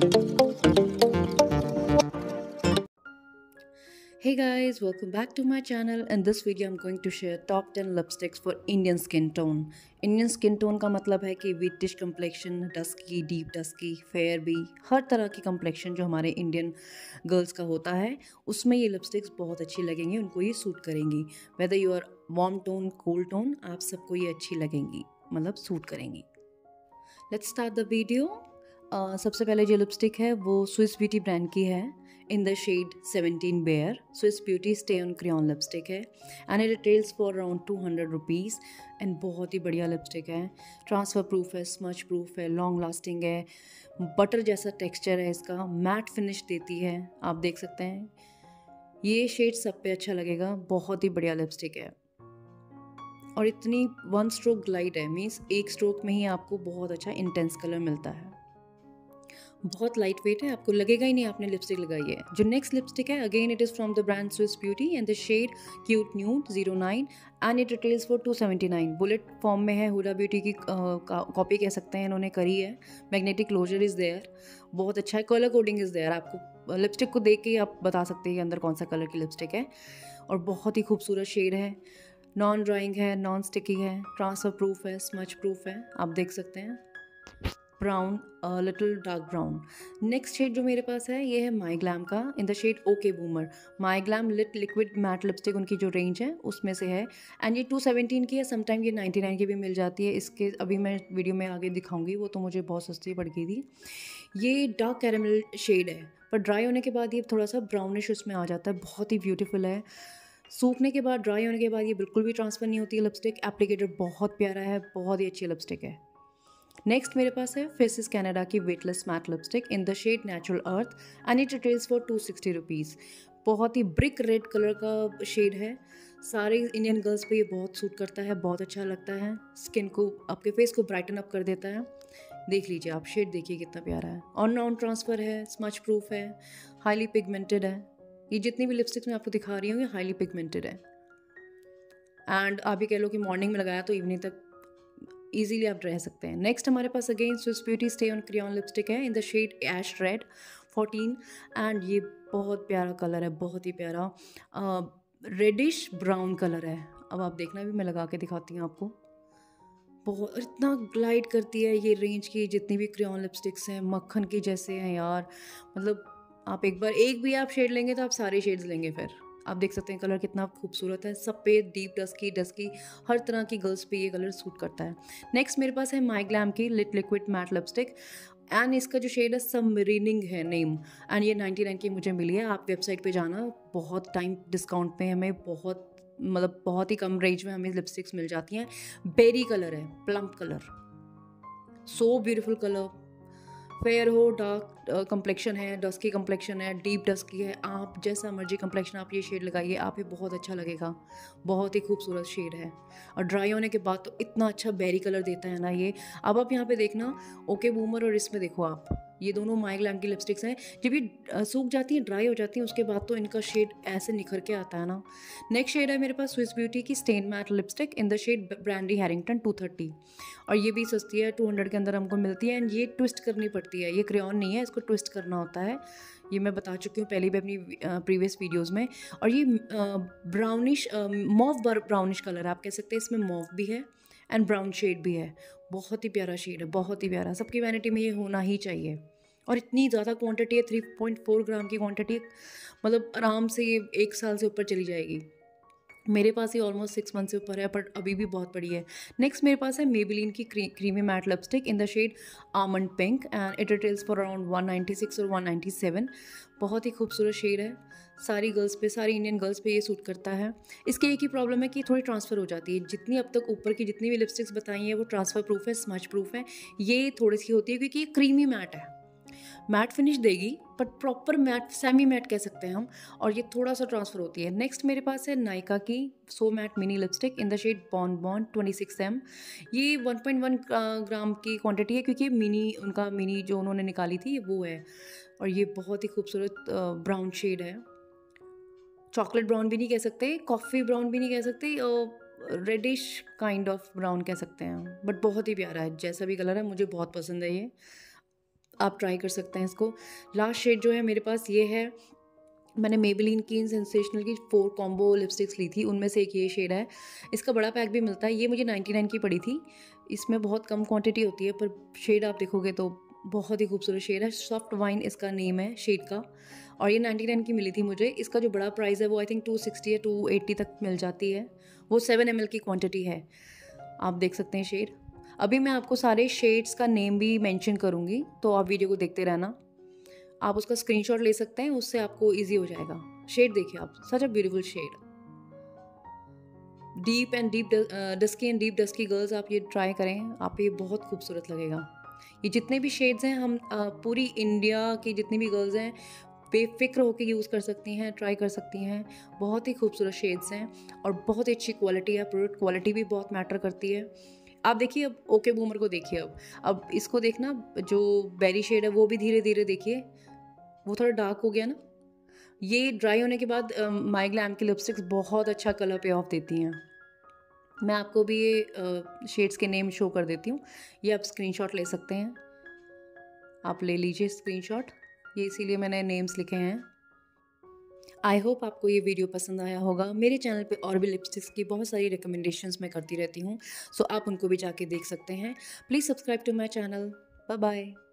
Hey guys, welcome back to my channel. In this video I'm going to share top 10 lipsticks for Indian skin tone. Indian skin tone का मतलब है कि whitish complexion, dusky, deep dusky, fair भी, हर तरह की complexion जो हमारे Indian girls का होता है उसमें ये लिपस्टिक्स बहुत अच्छी लगेंगी, उनको ये सूट करेंगी. Whether you are warm tone, cool tone, आप सबको ये अच्छी लगेंगी, मतलब सूट करेंगी. Let's start the video. सबसे पहले जो लिपस्टिक है वो स्विस ब्यूटी ब्रांड की है in the shade 17 bare. Swiss Beauty stay on crayon lipstick है and it retails for around 200 rupees and बहुत ही बढ़िया लिपस्टिक है. ट्रांसफ़र प्रूफ है, स्मच प्रूफ है, लॉन्ग लास्टिंग है, बटर जैसा टेक्सचर है इसका, मैट फिनिश देती है. आप देख सकते हैं ये शेड सब पे अच्छा लगेगा. बहुत ही बढ़िया लिपस्टिक है और इतनी वन स्ट्रोक ग्लाइड है, मीन्स एक स्ट्रोक में ही आपको बहुत अच्छा इंटेंस कलर मिलता है. बहुत लाइट वेट है, आपको लगेगा ही नहीं आपने लिपस्टिक लगाई है. जो नेक्स्ट लिपस्टिक है again it is from the brand Swiss Beauty and the shade cute nude 09 and it retails for 279. Bullet form में है, हुडा ब्यूटी की कॉपी कह सकते हैं, इन्होंने करी है. मैग्नेटिक क्लोजर इज़ देयर, बहुत अच्छा है. कलर कोडिंग इज़ देयर, आपको लिपस्टिक को देख के ही आप बता सकते हैं कि अंदर कौन सा कलर की लिपस्टिक है. और बहुत ही खूबसूरत शेड है, नॉन ड्राइंग है, नॉन स्टिकी है, ट्रांसफ़र प्रूफ है, स्मच प्रूफ है. आप देख सकते हैं brown, little dark brown. Next shade जो मेरे पास है ये है माई ग्लैम का in the shade okay boomer. My Glamm lit liquid matte lipstick उनकी जो रेंज है उसमें से है एंड ये 217 की है. समटाइम ये 99 की भी मिल जाती है. इसके अभी मैं वीडियो में आगे दिखाऊंगी, वो तो मुझे बहुत सस्ती पड़ गई थी. ये डार्क कैरेमल शेड है पर ड्राई होने के बाद ये थोड़ा सा ब्राउनिश उसमें आ जाता है. बहुत ही ब्यूटीफुल है. सूखने के बाद, ड्राई होने के बाद ये बिल्कुल भी ट्रांसफ़र नहीं होती है लिपस्टिक. एप्लीकेटर बहुत प्यारा है, बहुत ही अच्छी लिपस्टिक है. नेक्स्ट मेरे पास है फेसिस कनाडा की weightless matte lipstick in the shade natural earth and it retails for 260 rupees. बहुत ही ब्रिक रेड कलर का शेड है. सारे इंडियन गर्ल्स पे ये बहुत सूट करता है, बहुत अच्छा लगता है. स्किन को, आपके फेस को ब्राइटन अप कर देता है. देख लीजिए आप, शेड देखिए कितना प्यारा है. और नॉन ट्रांसफ़र है, स्मच प्रूफ है, हाईली पिगमेंटेड है. ये जितनी भी लिपस्टिक्स मैं आपको दिखा रही हूँ ये हाईली पिगमेंटेड है एंड आप भी कह लो कि मॉर्निंग में लगाया तो इवनिंग तक ईजीली आप रह सकते हैं. नेक्स्ट हमारे पास again Swiss Beauty stay on crayon lipstick है in the shade ash red 14 and ये बहुत प्यारा कलर है, बहुत ही प्यारा रेडिश ब्राउन कलर है. अब आप देखना, भी मैं लगा के दिखाती हूँ आपको. बहुत इतना ग्लाइड करती है ये रेंज की जितनी भी क्रेयॉन लिपस्टिक्स हैं, मक्खन की जैसे हैं यार. मतलब आप एक भी आप शेड लेंगे तो आप सारे शेड्स लेंगे. फिर आप देख सकते हैं कलर कितना खूबसूरत है. सफ़ेद, डीप डस्की, डस्की, हर तरह की गर्ल्स पे ये कलर सूट करता है. नेक्स्ट मेरे पास है माई ग्लैम की lit liquid matte lipstick and इसका जो शेड है सबमरीनिंग है नेम एंड ये 99 की मुझे मिली है. आप वेबसाइट पे जाना, बहुत टाइम डिस्काउंट पे हमें बहुत ही कम रेंज में हमें लिपस्टिक्स मिल जाती हैं. बेरी कलर है, plump colour, so beautiful colour. Fair हो, डार्क कम्प्लेक्शन है, डस्की कम्प्लेक्शन है, डीप डस्की है, आप जैसा मर्जी कम्प्लेक्शन आप ये शेड लगाइए, आप ये बहुत अच्छा लगेगा. बहुत ही खूबसूरत शेड है और ड्राई होने के बाद तो इतना अच्छा बेरी कलर देता है ना ये. अब आप यहाँ पे देखना, ओके बूमर और इसमें देखो आप, ये दोनों माई ग्लैम की लिपस्टिक्स हैं. जब ये सूख जाती हैं, ड्राई हो जाती हैं, उसके बाद तो इनका शेड ऐसे निखर के आता है ना. नेक्स्ट शेड है मेरे पास स्विस ब्यूटी की stain matte lipstick in the shade brandy harrington 230 और ये भी सस्ती है, 200 के अंदर हमको मिलती है. एंड ये ट्विस्ट करनी पड़ती है, ये क्रेयॉन नहीं है, इसको ट्विस्ट करना होता है. ये मैं बता चुकी हूँ पहले भी अपनी प्रीवियस वीडियोस में. और ये ब्राउनिश, मॉव ब्राउनिश कलर आप कह सकते हैं. इसमें मॉव भी है एंड ब्राउन शेड भी है. बहुत ही प्यारा शेड है, बहुत ही प्यारा. सबकी वैनिटी में ये होना ही चाहिए. और इतनी ज़्यादा क्वांटिटी है, 3.4 ग्राम की क्वांटिटी, मतलब आराम से ये 1 साल से ऊपर चली जाएगी. मेरे पास ये ऑलमोस्ट 6 मंथ से ऊपर है बट अभी भी बहुत बड़ी है. नेक्स्ट मेरे पास है मेबेलिन की creamy matte lipstick in the shade almond pink and it retails for around 196 और 197. बहुत ही खूबसूरत शेड है. सारी गर्ल्स पे, सारी इंडियन गर्ल्स पे ये सूट करता है. इसकी एक ही प्रॉब्लम है कि थोड़ी ट्रांसफ़र हो जाती है. जितनी अब तक ऊपर की जितनी भी लिपस्टिक्स बताई हैं वो ट्रांसफ़र प्रूफ है, स्मच प्रूफ है. ये थोड़ी सी होती है क्योंकि ये क्रीमी मैट है, मैट फिनिश देगी but proper matte, semi matte कह सकते हैं हम, और ये थोड़ा सा ट्रांसफ़र होती है. नेक्स्ट मेरे पास है नायका की so matte mini lipstick in the shade bon bon 26M. ये 1.1 ग्राम की क्वांटिटी है क्योंकि मिनी, उनका मिनी जो उन्होंने निकाली थी वो है. और ये बहुत ही खूबसूरत ब्राउन शेड है. चॉकलेट ब्राउन भी नहीं कह सकते, कॉफ़ी ब्राउन भी नहीं कह सकते, रेडिश काइंड ऑफ ब्राउन कह सकते हैं, बट बहुत ही प्यारा है. जैसा भी कलर है मुझे बहुत पसंद है ये. आप ट्राई कर सकते हैं इसको। लास्ट शेड जो है मेरे पास ये है, मैंने मेबेलिन की सेंसेशनल की 4 कॉम्बो लिपस्टिक्स ली थी, उनमें से एक ये शेड है। इसका बड़ा पैक भी मिलता है, ये मुझे 99 की पड़ी थी। इसमें बहुत कम क्वांटिटी होती है, पर शेड आप देखोगे तो बहुत ही खूबसूरत शेड है। सॉफ्ट वाइन इसका नेम है शेड का, और ये 99 की मिली थी मुझे। इसका जो बड़ा प्राइस है वो आई थिंक 260 या 280 तक मिल जाती है। वो 7 ml की क्वांटिटी है। आप देख सकते हैं शेड। अभी मैं आपको सारे शेड्स का नेम भी मेंशन करूँगी, तो आप वीडियो को देखते रहना। आप उसका स्क्रीनशॉट ले सकते हैं, उससे आपको इजी हो जाएगा। शेड देखिए आप, such a beautiful shade. Deep dusky and deep dusky girls, आप ये ट्राई करें, आप ये बहुत खूबसूरत लगेगा। ये जितने भी शेड्स हैं, हम पूरी इंडिया की जितनी भी गर्ल्स हैं बेफिक्र होकर यूज़ कर सकती हैं, ट्राई कर सकती हैं। बहुत ही खूबसूरत शेड्स हैं और बहुत ही अच्छी क्वालिटी है। प्रोडक्ट क्वालिटी भी बहुत मैटर करती है। आप देखिए, अब ओके बूमर को देखिए। अब इसको देखना, जो बेरी शेड है वो भी धीरे धीरे देखिए, वो थोड़ा डार्क हो गया ना। ये ड्राई होने के बाद माई ग्लैम की लिपस्टिक्स बहुत अच्छा कलर पे ऑफ देती हैं। मैं आपको भी ये शेड्स के नेम शो कर देती हूँ, ये आप स्क्रीनशॉट ले सकते हैं। आप ले लीजिए स्क्रीनशॉट, ये इसीलिए मैंने नेम्स लिखे हैं। आई होप आपको ये वीडियो पसंद आया होगा। मेरे चैनल पे और भी लिपस्टिक्स की बहुत सारी रिकमेंडेशंस मैं करती रहती हूँ, सो आप उनको भी जाके देख सकते हैं। Please subscribe to my channel. Bye bye.